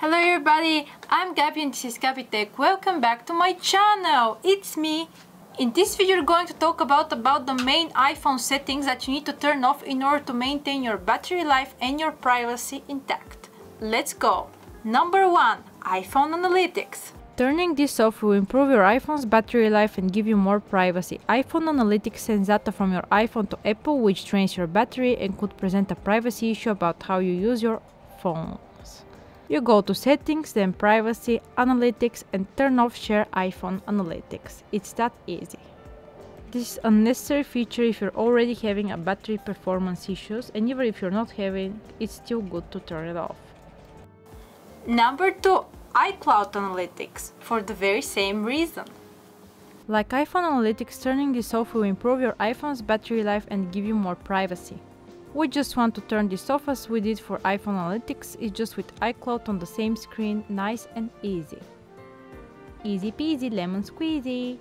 Hello everybody, I'm Gabby and this is Gabby Tech. Welcome back to my channel. It's me. In this video we're going to talk about the main iPhone settings that you need to turn off in order to maintain your battery life and your privacy intact. Let's go. Number 1. iPhone Analytics. Turning this off will improve your iPhone's battery life and give you more privacy. iPhone Analytics sends data from your iPhone to Apple, which drains your battery and could present a privacy issue about how you use your phone. You go to Settings, then Privacy, Analytics and turn off Share iPhone Analytics. It's that easy. This is a necessary feature if you're already having a battery performance issues, and even if you're not having, it's still good to turn it off. Number 2. iCloud Analytics, for the very same reason. Like iPhone Analytics, turning this off will improve your iPhone's battery life and give you more privacy. We just want to turn this off as we did for iPhone Analytics, it's just with iCloud on the same screen, nice and easy. Easy peasy lemon squeezy.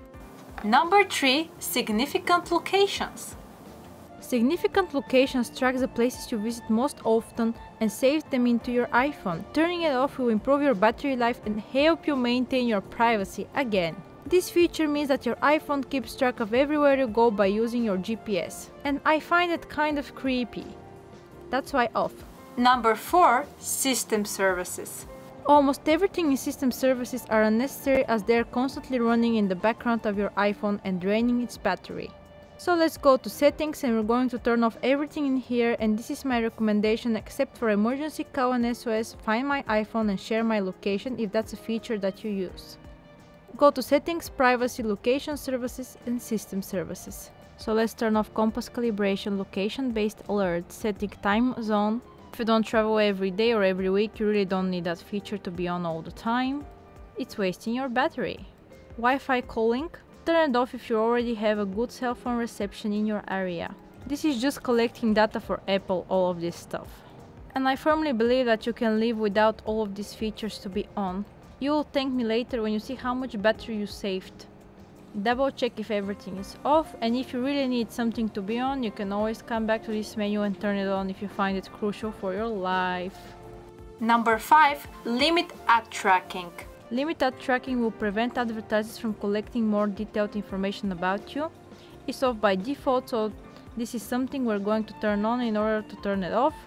Number 3. Significant Locations. Significant Locations tracks the places you visit most often and saves them into your iPhone. Turning it off will improve your battery life and help you maintain your privacy again. This feature means that your iPhone keeps track of everywhere you go by using your GPS, and I find it kind of creepy. That's why off. Number 4. System Services. Almost everything in system services are unnecessary as they are constantly running in the background of your iPhone and draining its battery. So let's go to Settings and we're going to turn off everything in here, and this is my recommendation except for emergency call and SOS, Find My iPhone and Share My Location if that's a feature that you use. Go to Settings, Privacy, Location Services and System Services. So let's turn off Compass Calibration, Location-Based Alerts, Setting Time Zone. If you don't travel every day or every week, you really don't need that feature to be on all the time. It's wasting your battery. Wi-Fi calling. Turn it off if you already have a good cell phone reception in your area. This is just collecting data for Apple, all of this stuff. And I firmly believe that you can live without all of these features to be on. You will thank me later when you see how much battery you saved. Double check if everything is off, and if you really need something to be on, you can always come back to this menu and turn it on if you find it crucial for your life. Number 5. Limit ad tracking. Limit ad tracking will prevent advertisers from collecting more detailed information about you. It's off by default, so this is something we're going to turn on in order to turn it off.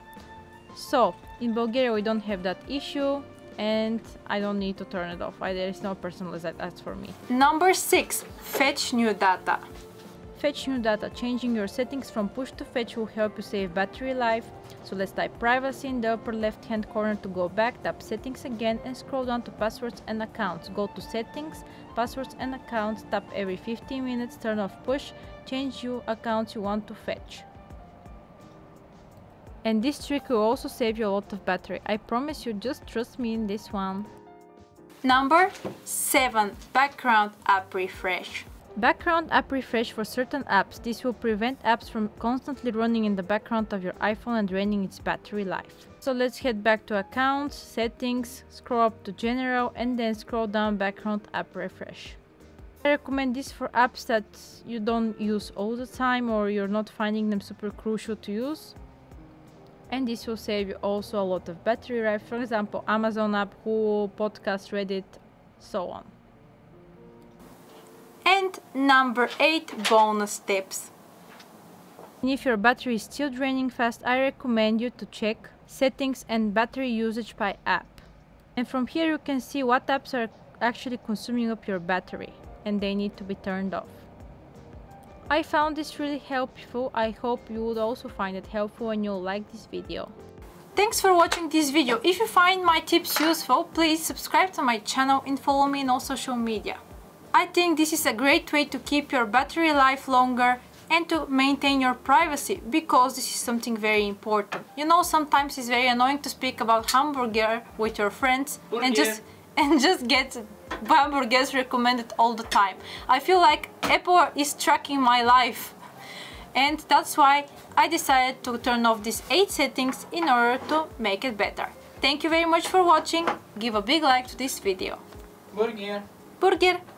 So, in Bulgaria we don't have that issue, and I don't need to turn it off. There is no personalized ads for me. Number 6. Fetch new data. Fetch new data. Changing your settings from push to fetch will help you save battery life. So let's type privacy in the upper left hand corner to go back, tap settings again and scroll down to passwords and accounts. Go to settings, passwords and accounts, tap every 15 minutes, turn off push, change your accounts you want to fetch. And this trick will also save you a lot of battery. I promise you, just trust me in this one. Number 7. Background app refresh. Background app refresh for certain apps. This will prevent apps from constantly running in the background of your iPhone and draining its battery life. So let's head back to accounts, settings, scroll up to general and then scroll down background app refresh. I recommend this for apps that you don't use all the time or you're not finding them super crucial to use. And this will save you also a lot of battery life, for example Amazon app, Hulu, podcast, Reddit, so on. And number 8. Bonus tips. And if your battery is still draining fast, I recommend you to check settings and battery usage by app. And from here you can see what apps are actually consuming up your battery and they need to be turned off. I found this really helpful. I hope you would also find it helpful and you'll like this video. Thanks for watching this video. If you find my tips useful, please subscribe to my channel and follow me on all social media. I think this is a great way to keep your battery life longer and to maintain your privacy, because this is something very important. You know, sometimes it's very annoying to speak about hamburger with your friends and just get hamburgers recommended all the time. I feel like Apple is tracking my life, and that's why I decided to turn off these 8 settings in order to make it better. Thank you very much for watching. Give a big like to this video. Burger!